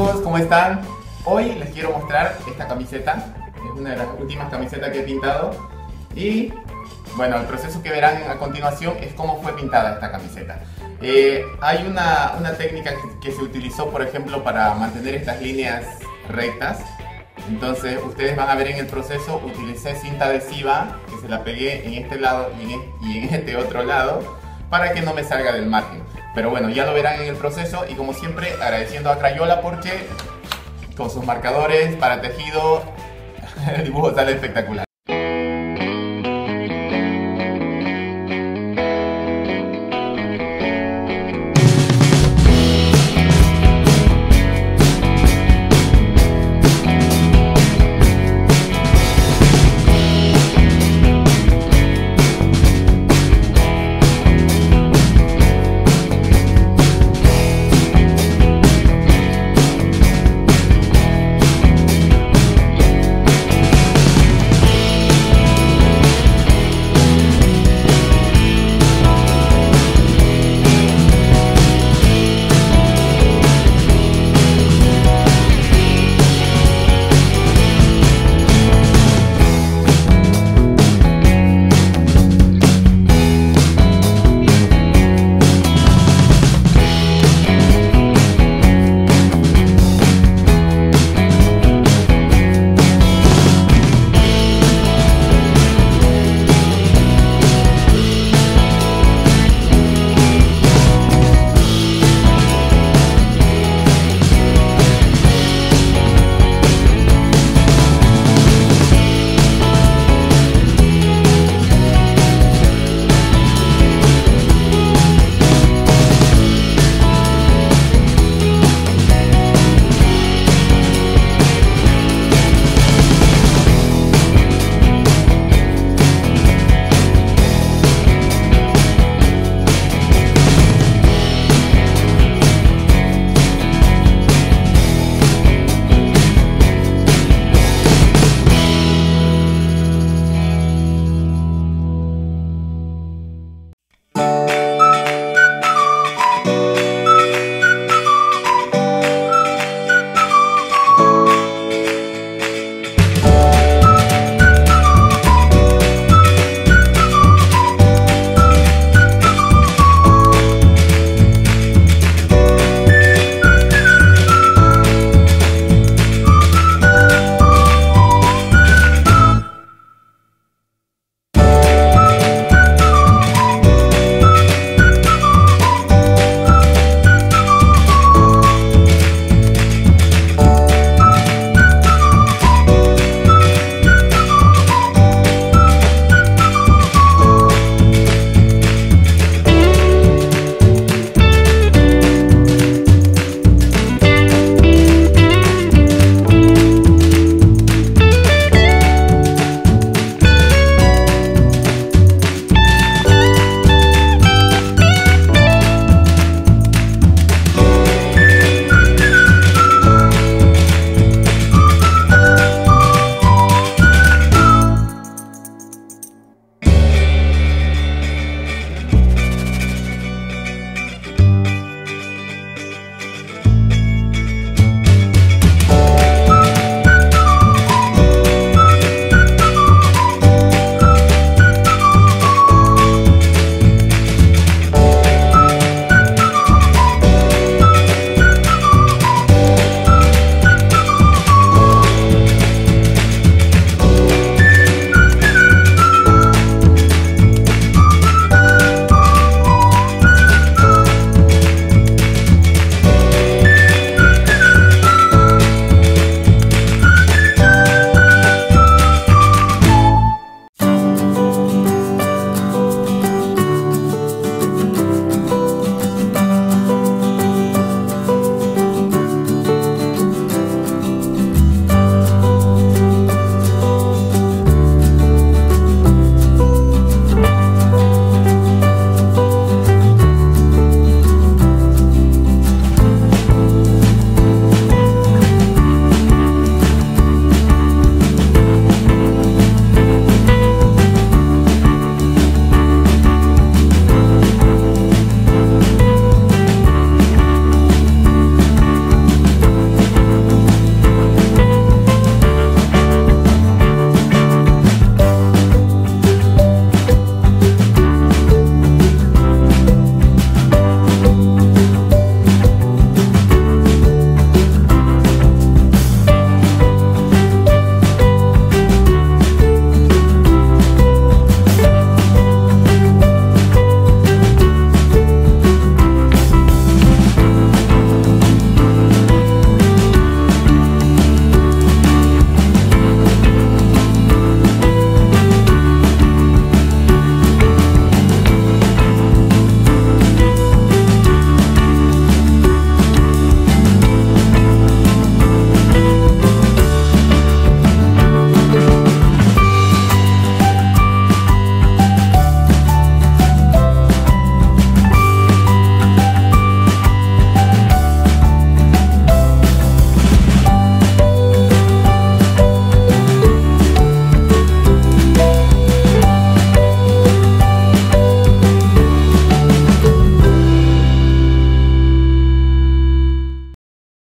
amigos, ¿cómo están? Hoy les quiero mostrar esta camiseta. Es una de las últimas camisetas que he pintado. Y bueno, el proceso que verán a continuación es cómo fue pintada esta camiseta. Hay una técnica que se utilizó, por ejemplo, para mantener estas líneas rectas. Entonces ustedes van a ver en el proceso, utilicé cinta adhesiva que se la pegué en este lado y en este otro lado para que no me salga del margen. Pero bueno, ya lo verán en el proceso y como siempre agradeciendo a Crayola porque con sus marcadores para tejido el dibujo sale espectacular.